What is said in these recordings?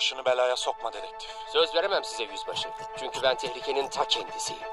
Başını belaya sokma dedektif. Söz veremem size yüzbaşı. Çünkü ben tehlikenin ta kendisiyim.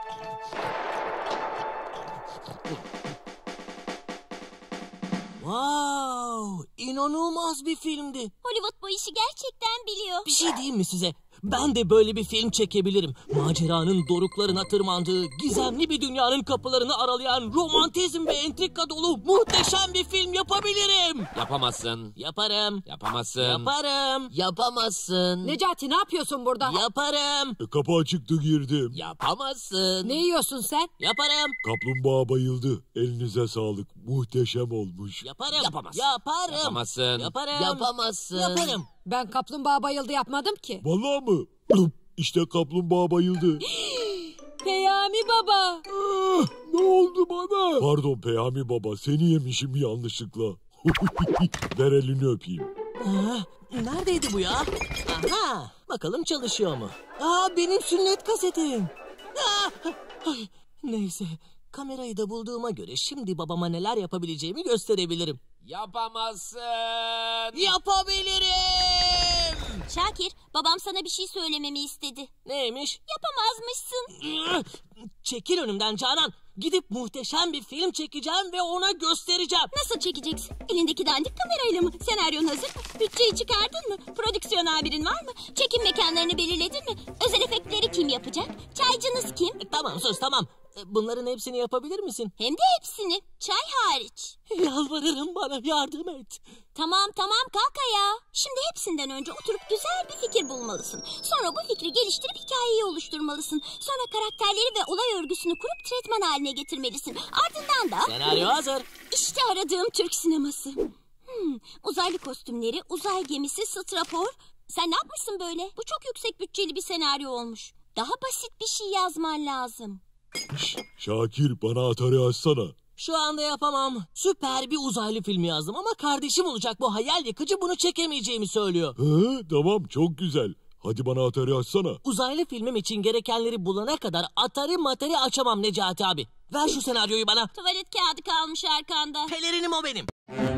Wow, inanılmaz bir filmdi. Hollywood bu işi gerçekten biliyor. Bir şey diyeyim mi size? Ben de böyle bir film çekebilirim. Maceranın doruklarına tırmandığı, gizemli bir dünyanın kapılarını aralayan, romantizm ve entrika dolu muhteşem bir film yapabilirim. Yapamazsın. Yaparım. Yapamazsın. Yaparım. Yapamazsın. Necati ne yapıyorsun burada? Yaparım. Kapı açıktı, girdim. Yapamazsın. Ne yiyorsun sen? Yaparım. Kaplumbağa bayıldı. Elinize sağlık. Muhteşem olmuş. Yaparım. Yapamazsın. Yaparım. Yapamazsın. Yaparım. Yapamazsın. Yaparım. Ben kaplumbağa bayıldı yapmadım ki. Vallahi mı? İşte kaplumbağa bayıldı. Peyami baba. Ne oldu bana? Pardon Peyami baba, seni yemişim yanlışlıkla. Ver elini öpeyim. Neredeydi bu ya? Aha, bakalım çalışıyor mu? Benim sünnet kasetim. Ay, neyse, kamerayı da bulduğuma göre şimdi babama neler yapabileceğimi gösterebilirim. Yapamazsın. Yapabilirim. Şakir, babam sana bir şey söylememi istedi. Neymiş? Yapamazmışsın. Çekil önümden Canan. Gidip muhteşem bir film çekeceğim ve ona göstereceğim. Nasıl çekeceksin? Elindeki dandik kamerayla mı? Senaryon hazır mı? Bütçeyi çıkardın mı? Prodüksiyon amirin var mı? Çekim mekanlarını belirledin mi? Özel efektleri kim yapacak? Çaycınız kim? Tamam sus tamam. Bunların hepsini yapabilir misin? Hem de hepsini. Çay hariç. Yalvarırım bana yardım et. Tamam kalk ayağa. Şimdi hepsinden önce oturup güzel bir fikir bulmalısın. Sonra bu fikri geliştirip hikayeyi oluşturmalısın. Sonra karakterleri ve olay örgüsünü kurup tretman haline getirmelisin. Ardından da... Senaryo hazır. İşte aradığım Türk sineması. Uzaylı kostümleri, uzay gemisi, strapor. Sen ne yapmışsın böyle? Bu çok yüksek bütçeli bir senaryo olmuş. Daha basit bir şey yazman lazım. Şakir, bana Atari açsana. Şu anda yapamam. Süper bir uzaylı filmi yazdım ama kardeşim olacak bu hayal yıkıcı bunu çekemeyeceğimi söylüyor. Tamam, çok güzel. Hadi bana Atari açsana. Uzaylı filmim için gerekenleri bulana kadar Atari açamam Necati abi. Ver şu senaryoyu bana. Tuvalet kağıdı kalmış arkanda. Pelerinim o benim.